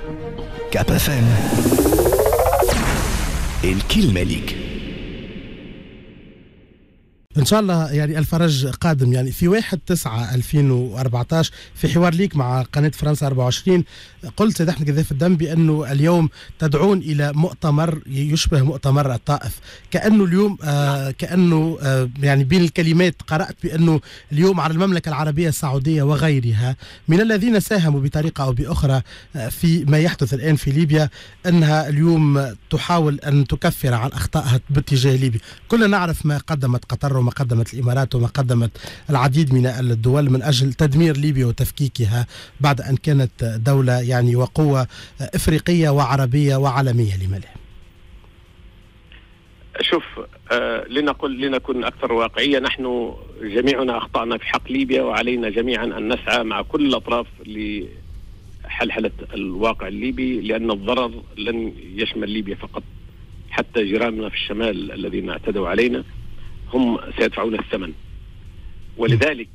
كاب اف ام، الكلمة ليك. إن شاء الله يعني الفرج قادم. يعني في 1/9/2014 في حوار ليك مع قناة فرنسا 24 قلت سيد أحمد قذيف الدم بأنه اليوم تدعون إلى مؤتمر يشبه مؤتمر الطائف، كأنه اليوم كأنه يعني بين الكلمات قرأت بأنه اليوم على المملكة العربية السعودية وغيرها من الذين ساهموا بطريقة أو بأخرى في ما يحدث الآن في ليبيا أنها اليوم تحاول أن تكفر عن أخطائها باتجاه ليبيا. كلنا نعرف ما قدمت قطر وما قدمت الإمارات وما قدمت العديد من الدول من أجل تدمير ليبيا وتفكيكها بعد أن كانت دولة يعني وقوة إفريقية وعربية وعالمية. لما لا؟ شوف، لنكن أكثر واقعية. نحن جميعنا أخطأنا في حق ليبيا، وعلينا جميعا أن نسعى مع كل الأطراف لحلحلة الواقع الليبي، لأن الضرر لن يشمل ليبيا فقط، حتى جيراننا في الشمال الذين اعتدوا علينا هم سيدفعون الثمن. ولذلك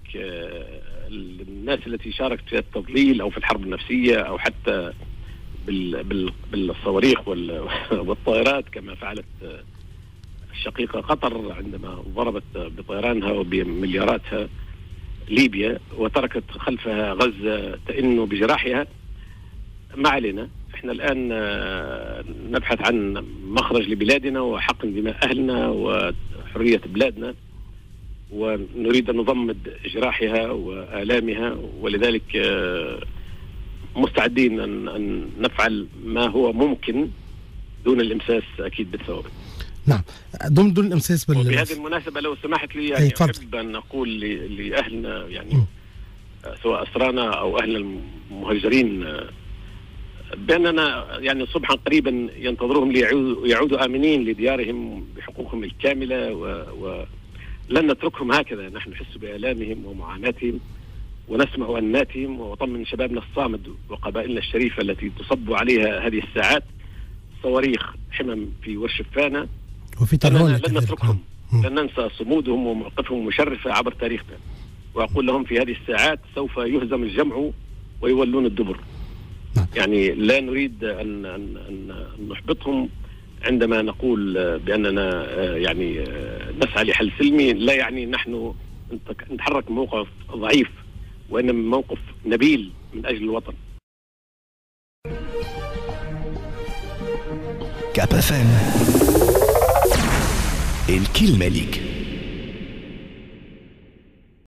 الناس التي شاركت في التضليل أو في الحرب النفسية أو حتى بالصواريخ والطائرات كما فعلت الشقيقة قطر عندما ضربت بطيرانها وبملياراتها ليبيا وتركت خلفها غزة تئن بجراحها، ما علينا. احنا الآن نبحث عن مخرج لبلادنا وحق دماء أهلنا وحرية بلادنا، ونريد أن نضمد جراحها وآلامها، ولذلك مستعدين أن نفعل ما هو ممكن دون الإمساس أكيد بالثوابت. نعم، ضمن الإمساس وبهذه المناسبة لو سمحت لي يعني أحب أن أقول لأهلنا يعني سواء أسرانا أو أهل المهاجرين بأننا يعني صبحا قريبا ينتظرهم ليعودوا آمنين لديارهم بحقوقهم الكاملة، ولن نتركهم هكذا. نحن نحس بآلامهم ومعاناتهم ونسمع أناتهم، وطمن شبابنا الصامد وقبائلنا الشريفة التي تصب عليها هذه الساعات صواريخ حمم في ورشفانة، وفي ترهون. لن نتركهم، لن ننسى صمودهم وموقفهم المشرفة عبر تاريخنا. وأقول لهم في هذه الساعات سوف يهزم الجمع ويولون الدبر. يعني لا نريد أن نحبطهم عندما نقول بأننا يعني نسعى لحل سلمي. لا يعني نحن نتحرك من موقف ضعيف، وإنما من موقف نبيل من أجل الوطن. كاب اف ام، الكلمة ليك.